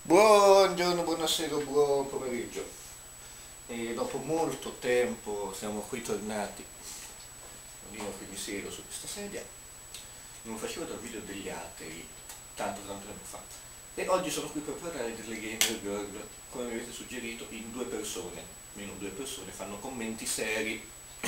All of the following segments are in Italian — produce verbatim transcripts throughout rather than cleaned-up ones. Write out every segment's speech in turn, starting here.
Buongiorno, buonasera, buon pomeriggio. E dopo molto tempo siamo qui tornati. Io qui mi siedo su questa sedia. Non facevo dal video degli altri tanto tanto tempo fa. E oggi sono qui per parlare delle Gamer Girl, come mi avete suggerito, in due persone. Meno due persone fanno commenti seri.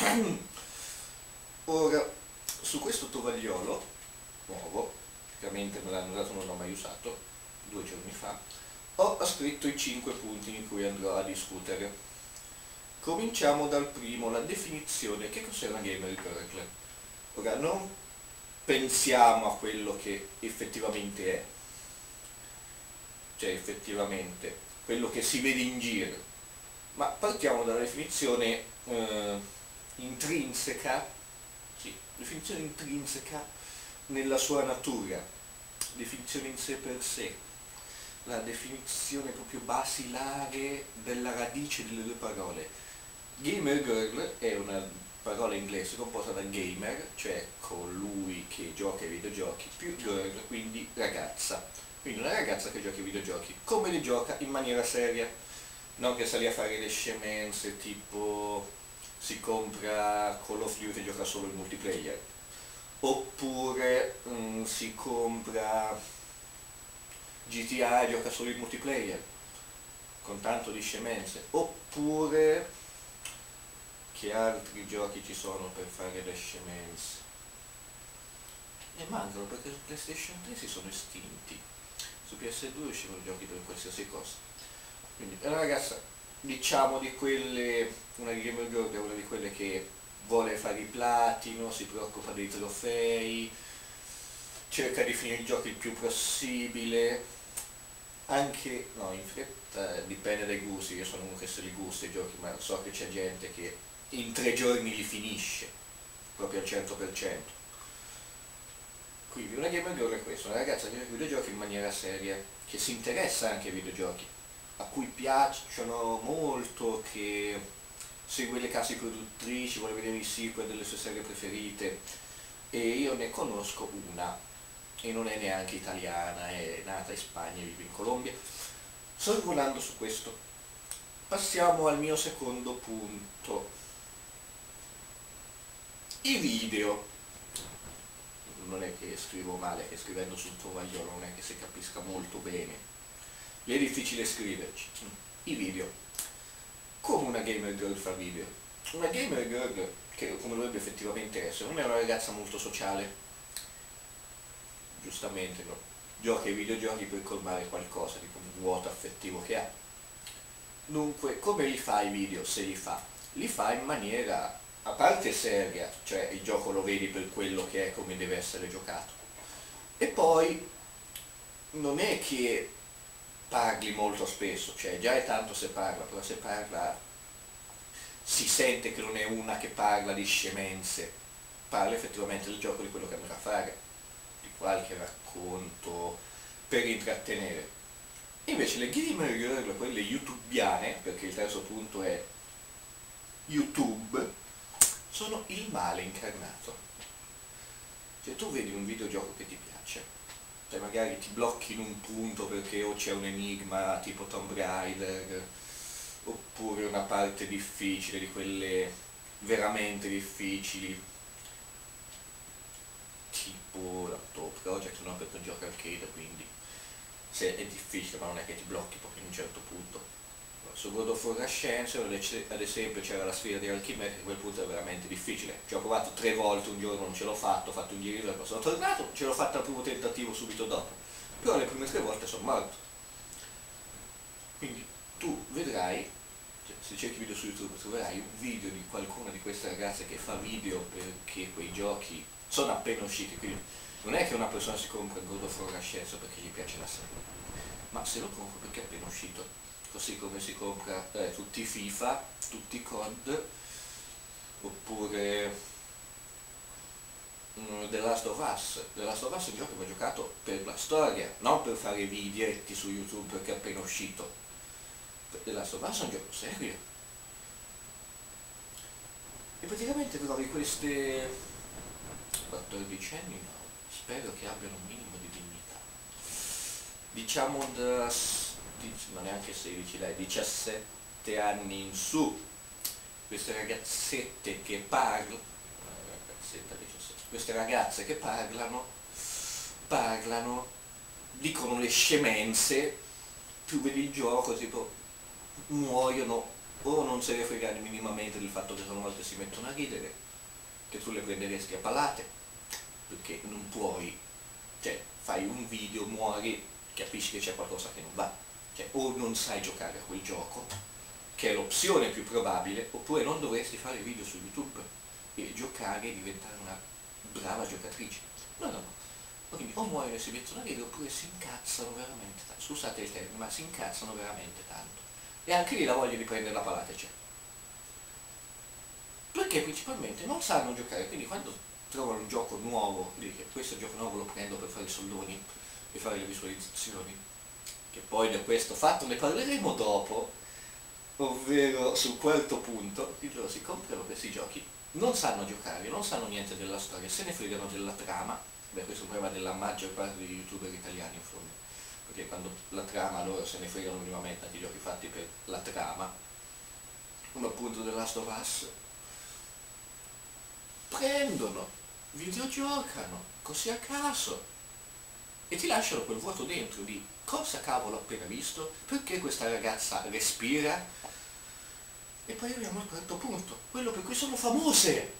Ora, su questo tovagliolo nuovo, praticamente me l'hanno dato, non l'ho mai usato, due giorni fa, ho scritto i cinque punti in cui andrò a discutere. Cominciamo dal primo, la definizione. Che cos'è una gamer girl? Ora, non pensiamo a quello che effettivamente è, cioè effettivamente quello che si vede in giro, ma partiamo dalla definizione eh, intrinseca, sì, definizione intrinseca nella sua natura, definizione in sé per sé, la definizione proprio basilare della radice delle due parole. Gamer girl è una parola inglese composta da gamer, cioè colui che gioca ai videogiochi, più girl, quindi ragazza. Quindi una ragazza che gioca ai videogiochi. Come li gioca? In maniera seria. Non che sta lì a fare le scemenze tipo si compra Call of Duty e gioca solo il multiplayer. Oppure mm, si compra G T A e gioca solo il multiplayer, con tanto di scemenze. Oppure che altri giochi ci sono per fare le scemenze? E mancano, perché su PlayStation tre si sono estinti. Su P S due uscivano giochi per qualsiasi cosa. Quindi è una ragazza, diciamo, di quelle, una gamer girl è una di quelle che vuole fare il platino, si preoccupa dei trofei, cerca di finire i giochi il più possibile, anche, no, in fretta, dipende dai gusti. Io sono uno che se li gusta i giochi, ma so che c'è gente che in tre giorni li finisce, proprio al cento per cento. Quindi una gamer girl è questa, una ragazza che gioca ai videogiochi in maniera seria, che si interessa anche ai videogiochi, a cui piacciono molto, che segue le case produttrici, vuole vedere i sequel delle sue serie preferite. E io ne conosco una, e non è neanche italiana, è nata in Spagna e vive in Colombia. Sorvolando su questo, passiamo al mio secondo punto. I video. Non è che scrivo male, che scrivendo sul tovagliolo non è che si capisca molto bene. È difficile scriverci. I video. Come una gamer girl fa video? Una gamer girl, che come dovrebbe effettivamente essere, non è una ragazza molto sociale, giustamente no, gioca ai videogiochi per colmare qualcosa, tipo un vuoto affettivo che ha. Dunque, come li fa i video, se li fa? Li fa in maniera, a parte seria, cioè il gioco lo vedi per quello che è, come deve essere giocato. E poi non è che parli molto spesso, cioè già è tanto se parla, però se parla si sente che non è una che parla di scemenze, parla effettivamente del gioco, di quello che andrà a fare, di qualche racconto per intrattenere. Invece le gamer girl, quelle youtubiane, perché il terzo punto è YouTube, sono il male incarnato. Cioè tu vedi un videogioco che ti piace, cioè magari ti blocchi in un punto perché o c'è un enigma tipo Tomb Raider, oppure una parte difficile, di quelle veramente difficili, tipo la Top Project, no, perché è un gioco arcade, quindi se è difficile, ma non è che ti blocchi proprio in un certo punto. Su God of War Ascension ad esempio c'era la sfida di Alchimia, che a quel punto è veramente difficile. Ci ho provato tre volte, un giorno non ce l'ho fatto, ho fatto un giro e poi sono tornato, ce l'ho fatta al primo tentativo subito dopo, però le prime tre volte sono morto. Quindi tu vedrai, cioè, se cerchi video su YouTube troverai un video di qualcuna di queste ragazze che fa video perché quei giochi sono appena usciti, quindi non è che una persona si compra God of War Ascension perché gli piace la serie, ma se lo compra perché è appena uscito, così come si compra eh, tutti i FIFA, tutti i C O D, oppure mm, The Last of Us. The Last of Us è un gioco che ho giocato per la storia, non per fare videetti su YouTube perché è appena uscito. The Last of Us è un gioco serio. E praticamente trovi queste quattordicenni, no, spero che abbiano un minimo di dignità. Diciamo da ma neanche sedici, dai, diciassette anni in su, queste ragazzette che parlano, ragazzetta, diciassette, queste ragazze che parlano, parlano, dicono le scemenze, più vedi il gioco, tipo, muoiono, o non se ne fregano minimamente del fatto che sono volte si mettono a ridere, che tu le prenderesti a palate, perché non puoi, cioè, fai un video, muori, capisci che c'è qualcosa che non va, cioè, o non sai giocare a quel gioco, che è l'opzione più probabile, oppure non dovresti fare video su YouTube e giocare e diventare una brava giocatrice. No, no, no. Quindi o muoiono e si mettono a ridere, oppure si incazzano veramente tanto, scusate il termine, ma si incazzano veramente tanto. E anche lì la voglia di prendere la palate c'è. Perché principalmente non sanno giocare, quindi quando trovano un gioco nuovo, dice questo gioco nuovo lo prendo per fare i soldoni e fare le visualizzazioni, che poi di questo fatto ne parleremo dopo, ovvero sul quarto punto, che loro si comprano questi giochi, non sanno giocare, non sanno niente della storia, se ne fregano della trama. Beh, questo è un problema della maggior parte degli youtuber italiani in fondo, perché quando la trama loro se ne fregano minimamente anche i giochi fatti per la trama, come appunto The Last of Us, prendono, videogiocano, così a caso, e ti lasciano quel vuoto dentro di cosa cavolo ho appena visto, perché questa ragazza respira, e poi arriviamo al quarto punto, quello per cui sono famose.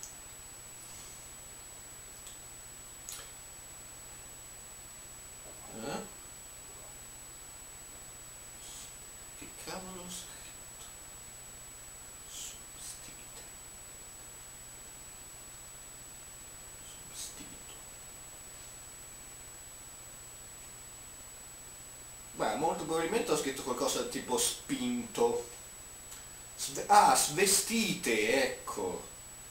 Eh? Che cavolo ho scritto? Substite. Substituto. Beh, molto probabilmente ho scritto qualcosa tipo spinto. Sve ah, svestite, ecco.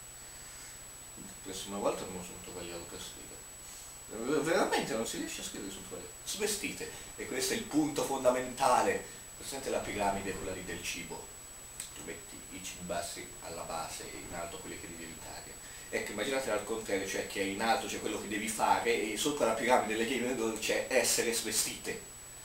La prossima volta non sono travagliato per scrivere. Veramente non si riesce a scrivere sul foglio. Svestite, e questo è il punto fondamentale. Presente la piramide, quella lì del cibo, tu metti i cibi bassi alla base e in alto quelli che devi evitare. Ecco, immaginate al contrario, cioè che in alto c'è quello che devi fare e sopra la piramide delle game c'è essere svestite.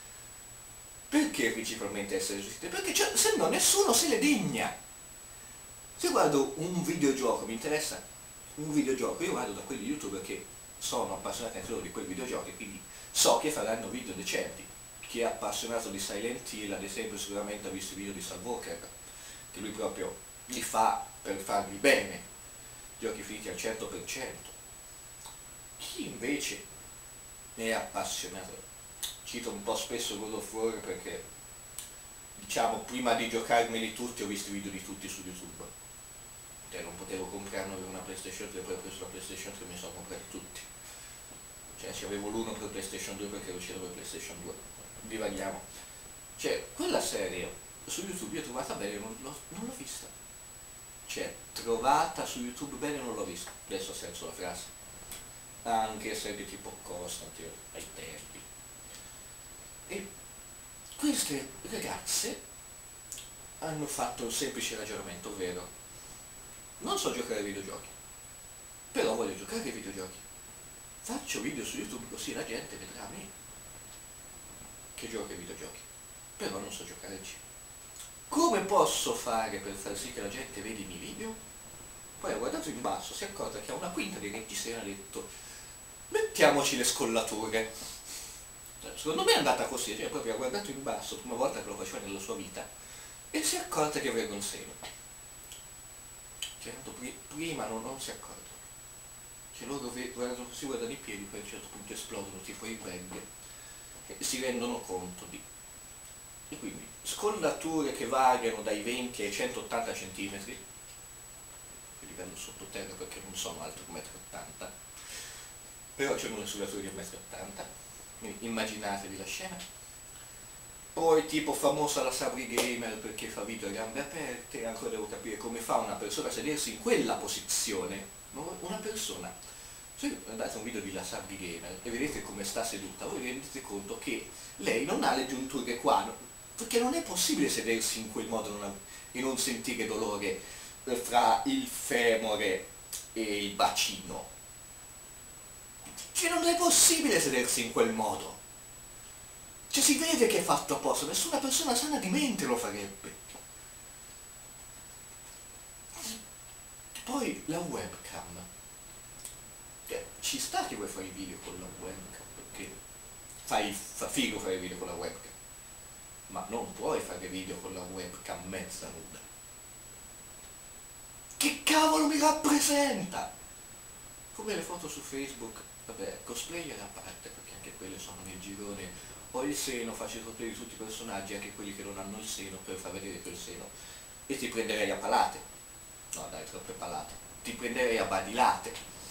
Perché principalmente essere svestite? Perché cioè, se no nessuno se le degna. Se guardo un videogioco, mi interessa un videogioco, io guardo da quelli youtuber che sono appassionati anche loro di quei videogiochi, quindi so che faranno video decenti. Chi è appassionato di Silent Hill, ad esempio, sicuramente ha visto i video di Sam Walker, che lui proprio li fa per farli bene, giochi finiti al cento per cento. Chi invece è appassionato, cito un po' spesso God of War perché, diciamo, prima di giocarmeli tutti ho visto i video di tutti su YouTube. Cioè non potevo comprarmi una PlayStation tre, poi ho preso la PlayStation tre e mi sono comprati tutti. Cioè ci avevo l'uno per PlayStation due perché ero uscito per PlayStation due. Divaghiamo. Cioè, quella serie su YouTube io trovata bene, non l'ho, non l'ho vista. Cioè, trovata su YouTube bene non l'ho vista. Adesso ha senso la frase. Anche serie tipo Constantine ai tempi. E queste ragazze hanno fatto un semplice ragionamento, ovvero non so giocare ai videogiochi, però voglio giocare ai videogiochi. Faccio video su YouTube così la gente vedrà me che gioco ai videogiochi, però non so giocarci. Come posso fare per far sì che la gente veda i miei video? Poi ha guardato in basso, si è accorta che a una quinta di registi ha detto mettiamoci le scollature. Secondo me è andata così, cioè proprio ha guardato in basso, prima volta che lo faceva nella sua vita, e si è accorta che aveva un seno. Cioè, prima non, non si è accorto. Cioè loro guardano così, guardano i piedi, poi a un certo punto esplodono, tipo i bang, e si rendono conto di... E quindi scollature che variano dai venti ai centottanta centimetri, che livello sottoterra perché non sono alto un metro e ottanta, però c'è una scollatura di un metro e ottanta, quindi immaginatevi la scena. Poi tipo famosa la Sabri Gamer perché fa video a gambe aperte, ancora devo capire come fa una persona a sedersi in quella posizione. Una persona, se guardate un video di la Sabri Gamer e vedete come sta seduta, voi vi rendete conto che lei non ha le giunture qua, perché non è possibile sedersi in quel modo e non sentire dolore fra il femore e il bacino. Cioè non è possibile sedersi in quel modo. Cioè si vede che è fatto apposta, nessuna persona sana di mente lo farebbe. Poi la webcam. Cioè, ci sta che vuoi fare i video con la webcam, perché fai, fa figo fare i video con la webcam, ma non puoi fare video con la webcam mezza nuda. Che cavolo mi rappresenta? Come le foto su Facebook, vabbè, cosplayer a parte, perché anche quelle sono nel girone, ho il seno, faccio il cosplay di tutti i personaggi, anche quelli che non hanno il seno, per far vedere quel seno, e ti prenderei a palate. No dai, troppe palate. Ti prenderei a badilate.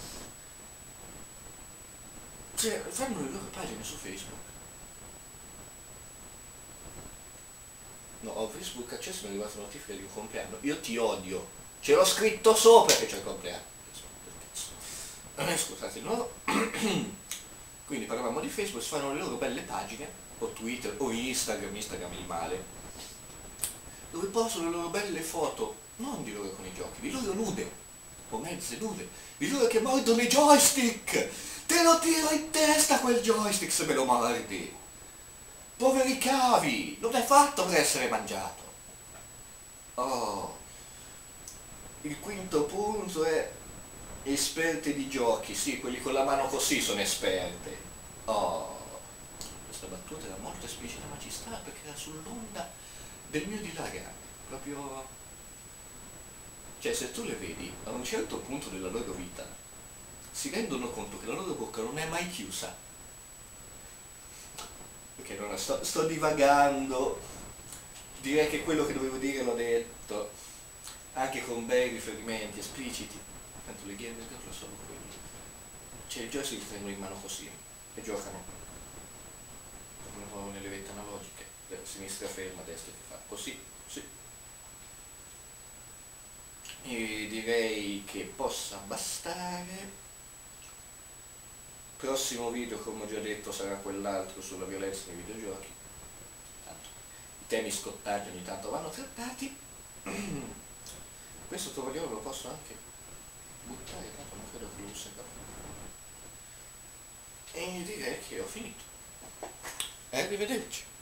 Cioè, fanno le loro pagine su Facebook. No, ho Facebook accesso e mi è arrivata una notifica di un compleanno. Io ti odio. Ce l'ho scritto sopra che c'è il compleanno. Eh, scusate, no? Quindi parlavamo di Facebook, si fanno le loro belle pagine, o Twitter, o Instagram, Instagram il male, dove postano le loro belle foto, non di loro con i giochi, di loro nude, o mezze nude, di loro che mordono i joystick! Te lo tiro in testa quel joystick se me lo mordi! Poveri cavi! Non è fatto per essere mangiato! Oh! Il quinto punto è esperte di giochi, sì, quelli con la mano così sono esperte. Oh! Questa battuta era molto esplicita ma ci sta perché era sull'onda del mio dilagare, proprio... Cioè, se tu le vedi, a un certo punto della loro vita, si rendono conto che la loro bocca non è mai chiusa. Perché non sto, sto divagando, direi che quello che dovevo dire l'ho detto, anche con bei riferimenti espliciti, tanto le gamer lo sono quelli. Cioè, i joystick li tengono in mano così, e giocano, come nelle vette analogiche, sinistra ferma, destra che fa così, così. E direi che possa bastare. Prossimo video, come ho già detto, sarà quell'altro sulla violenza nei videogiochi. Tanto, i temi scottanti ogni tanto vanno trattati. Questo tovagliolo lo posso anche buttare, tanto non credo che lo userò. E direi che ho finito. Arrivederci.